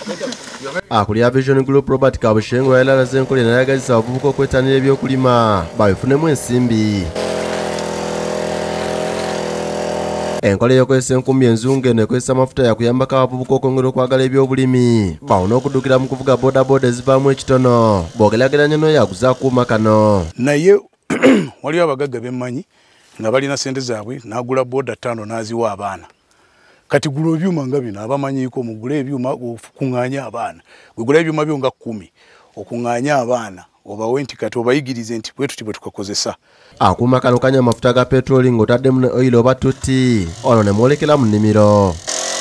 Akulira Vision Group Robert Kabushengo yalalaze enkola enayagazisa abavubuka okwetanira ebyokulima babifunemu ensimbi. Enkola y'okozesa enkumbi enzungu eno ekozesa amafuta yakuyambako abavubuka okwongera okwagala ebyobulimi bawona okuddukira mu kuvuga bodaboda ezivaamu ekitono boogeraageranya n'oyo akuuma kano. Naye waliwo abagagga bemmanyi nga balina sente zaabwe n'agula boda 5 n'aziwa abaana. Kati gula ebyuma nga bino abamanyiiko mugula ebyuma okuŋŋaanya abaana. Gula ebyuma byo nga 10 okuŋŋaanya abaana obawe nti kati obayigirize nti bwe tuti bwe tukakozesa. Akuuma kano kanywa amafuta ga petroli ng'otaddemu ne oil oba tutti ono ne mwolekera mu nnimiro.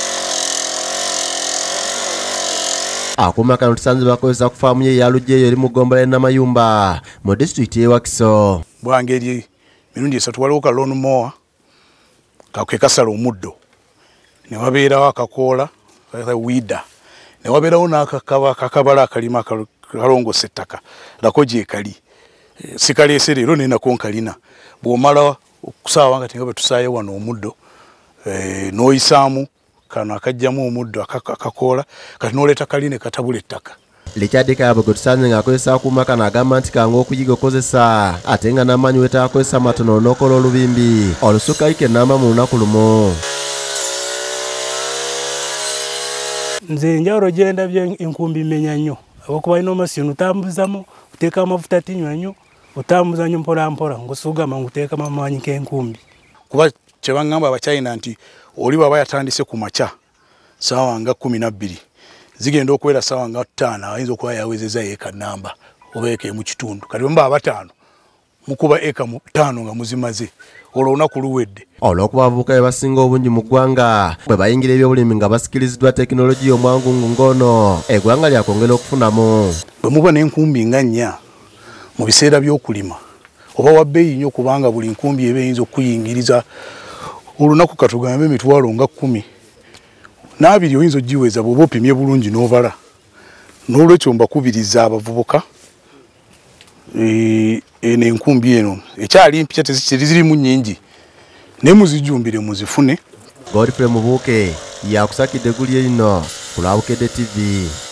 Akuuma kano tusanze bakozesa ku faamu ye eya Lujjeeyo eri mu ggombolola y'e Namayumba mu disitulikiti y'e Wakiso. Bwangeri mirundi 3 waliwo ka lawn mower ke kasala omuddo ne wabeerawo akakoola wiida ne wabeerawo n'akabala akalima kalongose ettaka lako gye kali sikaleese leero nenako nkalina bw'omala okusaawa nga tinga bwe tusaaye wano omuddo n'oyisaamu kano akajjamu omuddo akakoola kati n'oleeta kali ne katabula ettaka. Richard Kayabo gwe tusanze ng'akozesa akuuma kano agamba nti kangu okuyiga okozesa ate nga n'amaanyi wetaakozesa matono n'okola olubimbi olusukka ike ennamba mu lunaku lumu. Nze njawulo gye ndabye enkumbi mmenya nnyo olw'okuba ino masino otambuzamu oteeka amafuta tinywa nnyo otambuza nnyo mpola mpola ng'osuugama ng'oteekamu amaanyi k'enkumbi. Kuba kye baŋŋamba Abachina nti oli bw'aba yatandise ku makya ssaawa nga 12 zigenda okubeera ssaawa nga 5 ayinza okuba yawezeza eka nnamba oba eka emu kitundu kati bwe bataano mukuba eka 5 nga muzimaze olwo olunaku luwedde. Olw'okuba abavubuka be basinga obungi mu ggwanga bwe bayingira ebyobulimi nga basikiriziddwa tekinologiya omwangungu ng'ono eggwanga lyakwongera okufunamu. Bwe muba n'enkumbi nga 4 mu biseera by'okulima oba wa bbeeyi nnyo kubanga buli nkumbi eba eyinza okuyingiriza olunaku katugambe emitwalo nga 10 n'abiri oyinza ogiweza bw'oba opimye bulungi n'obala. N'olwekyo mbakubiriza abavubuka n'enkumbi eno ekyali mpya tezirimu nnyingi naye muzijumbire muzifune. Godfrey Mubuuke yakusakidde eggulu lino ku Lwabukedde TV.